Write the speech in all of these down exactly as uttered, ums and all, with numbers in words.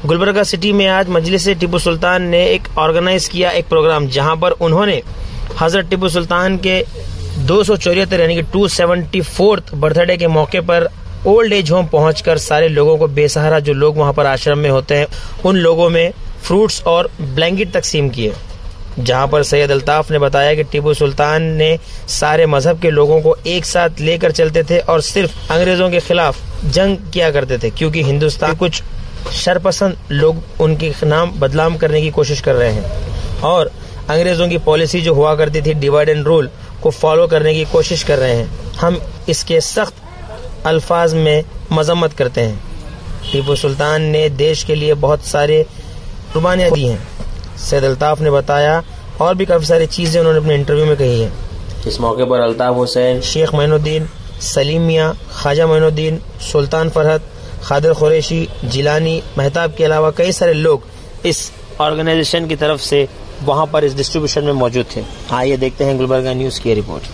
Gulbarga city में आज मजलिस टीपू सुल्तान ने एक ऑर्गेनाइज किया एक प्रोग्राम, जहां पर उन्होंने हजरत टीपू सुल्तान के दो सौ चौहत्तर यानी कि दो सौ चौहत्तरवें बर्थडे के मौके पर ओल्ड एज होम पहुंचकर सारे लोगों को, बेसहारा जो लोग वहां पर आश्रम में होते हैं, उन लोगों में फ्रूट्स और ब्लैंकेट तकसीम किए। जहां पर सैयद अल्ताफ ने बताया कि टीपू सुल्तान ने सारे मजहब के लोगों को एक साथ लेकर चलते थे और सिर्फ अंग्रेजों के खिलाफ जंग किया करते थे, क्योंकि हिंदुस्तान के कुछ शरपसंद लोग उनके नाम बदनाम करने की कोशिश कर रहे हैं और अंग्रेजों की पॉलिसी जो हुआ करती थी डिवाइड एंड रूल को फॉलो करने की कोशिश कर रहे हैं। हम इसके सख्त अल्फाज में मजम्मत करते हैं। टीपू सुल्तान ने देश के लिए बहुत सारे कुर्बानियां दी हैं। सैयद अल्ताफ ने बताया और भी काफी सारी चीजें उन्होंने अपने इंटरव्यू में कही हैं। इस मौके पर अल्ताफ हुसैन, शेख मोइनुद्दीन, सलीम मियाँ, ख्वाजा मोइनुद्दीन, सुल्तान फरहत, खादिर कुरैशी, जिलानी, मेहताब के अलावा कई सारे लोग इस ऑर्गेनाइजेशन की तरफ से वहां पर इस डिस्ट्रीब्यूशन में मौजूद थे। आइए देखते हैं गुलबर्गा न्यूज की रिपोर्ट।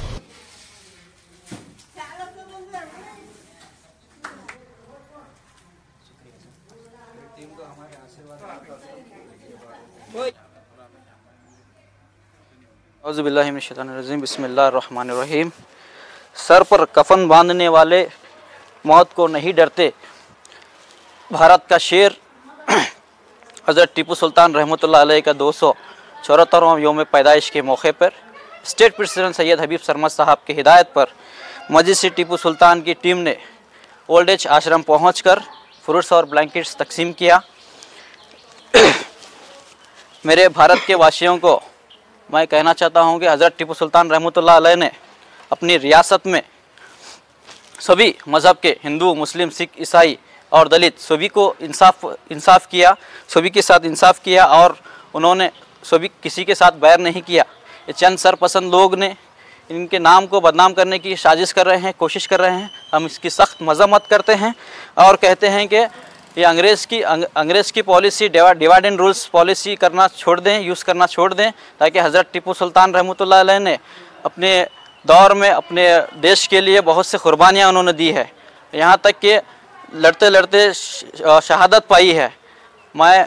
औज़ुबिल्लाहि मिनश्शैतानिर्रजीम, बिस्मिल्लाहिर्रहमानिर्रहीम। सर पर कफन बांधने वाले मौत को नहीं डरते, भारत का शेर हज़रत टीपू सुल्तान रहमतुल्लाह अलैह का दो सौ चौहत्तरवां योम पैदाइश के मौके पर स्टेट प्रेसिडेंट सैयद हबीब सरमद साहब की हिदायत पर मजलिस टीपू सुल्तान की टीम ने ओल्ड एज आश्रम पहुंचकर फ्रूट्स और ब्लैंकेट्स तकसीम किया। मेरे भारत के वासियों को मैं कहना चाहता हूं कि हज़रत टीपू सुल्तान रहमतुल्लाह अलैह ने अपनी रियासत में सभी मज़हब के हिंदू, मुस्लिम, सिख, ईसाई और दलित सभी को इंसाफ इंसाफ किया, सभी के साथ इंसाफ किया और उन्होंने सभी किसी के साथ बैर नहीं किया। ये चंद सरपसंद लोग ने इनके नाम को बदनाम करने की साजिश कर रहे हैं, कोशिश कर रहे हैं। हम इसकी सख्त मजम्मत करते हैं और कहते हैं कि ये अंग्रेज़ की अंग्रेज़ की policy divide and rules policy करना छोड़ दें, यूज़ करना छोड़ दें, ताकि हज़रत टीपू सुल्तान रहमतुल्लाह अलैह ने अपने दौर में अपने देश के लिए बहुत से कुर्बानियाँ उन्होंने दी है, यहाँ तक कि लड़ते लड़ते शहादत पाई है। मैं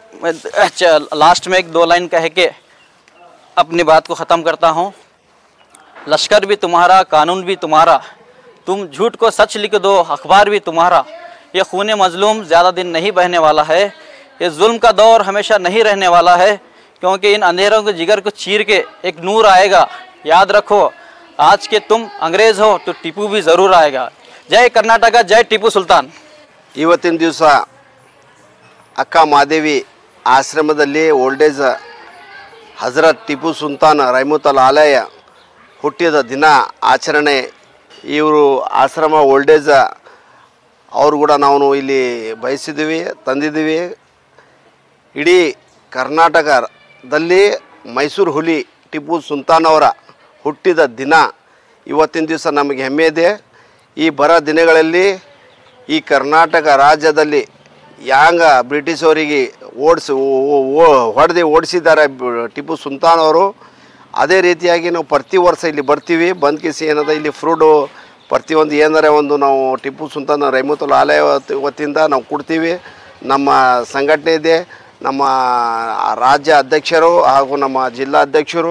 लास्ट में एक दो लाइन कह के अपनी बात को ख़त्म करता हूँ। लश्कर भी तुम्हारा, कानून भी तुम्हारा, तुम झूठ को सच लिख दो, अखबार भी तुम्हारा। ये खून मजलूम ज़्यादा दिन नहीं बहने वाला है, ये जुल्म का दौर हमेशा नहीं रहने वाला है, क्योंकि इन अंधेरों के जिगर को चीर के एक नूर आएगा। याद रखो, आज के तुम अंग्रेज़ हो तो टीपू भी ज़रूर आएगा। जय कर्नाटक, जय टीपू सुल्तान। ಇವತ್ತಿನ ದಿವಸ ಅಕ್ಕ ಮಾದೇವಿ ಆಶ್ರಮದಲ್ಲಿ ಓಲ್ಡೇಜ್ ಹಜರತ್ ಟಿಪ್ಪು ಸುಲ್ತಾನ್ ರಹಮತುಲ್ಲಾಹಿ ಅಲೈಹಿ ಹುಟ್ಟಿದ ದಿನ ಆಚರಣೆ. ಇವರು ಆಶ್ರಮ ಓಲ್ಡೇಜ್ ಅವರು ಕೂಡ ನಾವು ಇಲ್ಲಿ ಬಯಸಿದ್ದೀವಿ, ತಂದಿದ್ದೀವಿ. ಇಡೀ ಕರ್ನಾಟಕದಲ್ಲಿ ಮೈಸೂರು ಹುಲಿ ಟಿಪ್ಪು ಸುಲ್ತಾನ್ ಅವರ ಹುಟ್ಟಿದ ದಿನ ಇವತ್ತಿನ ದಿವಸ ನಮಗೆ ಹೆಮ್ಮೆ ಇದೆ. ಈ ಬರ ದಿನಗಳಲ್ಲಿ ಈ ಕರ್ನಾಟಕ ರಾಜ್ಯದಲ್ಲಿ ಯಾಂಗ ಬ್ರಿಟಿಷವರಿಗೆ ಓಡಿಸಿ ಹೊಡೆದು ಓಡಿಸಿದ್ದಾರೆ ಟಿಪ್ಪು ಸುಲ್ತಾನ್ ಅವರು. ಅದೇ ರೀತಿಯಾಗಿ ನಾವು ಪ್ರತಿ ವರ್ಷ ಇಲ್ಲಿ ಬರ್ತೀವಿ. ಬಂದ್ ಕಿಸಿ ಏನದ ಇಲ್ಲಿ ಫ್ರೂಟು ಪ್ರತಿಯೊಂದು ಏನಾರೆ ಒಂದು ನಾವು ಟಿಪ್ಪು ಸುಲ್ತಾನ್ ರಹಮತುಲ್ಲಾಹಿ ಅಲೈಹಿ ವತಿಯಿಂದ ನಾವು ಕೊಡ್ತೀವಿ. ನಮ್ಮ ಸಂಘಟನೆ ಇದೆ, ನಮ್ಮ ರಾಜ್ಯ ಅಧ್ಯಕ್ಷರು ಹಾಗೂ ನಮ್ಮ ಜಿಲ್ಲಾ ಅಧ್ಯಕ್ಷರು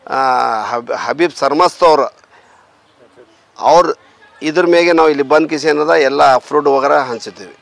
ಹಬೀಬ್ ಸರ್ಮಸ್ತ್ ಅವರು ಅವ್ರ ಇದ್ರ ಮೇಲೆ ನಾವು ಇಲ್ಲಿ ಬಂದ್ ಕಿಸಿ ಏನದ ಎಲ್ಲ ಫ್ರೂಟ್ ವಗರ ಹಂಚ್ತೀವಿ.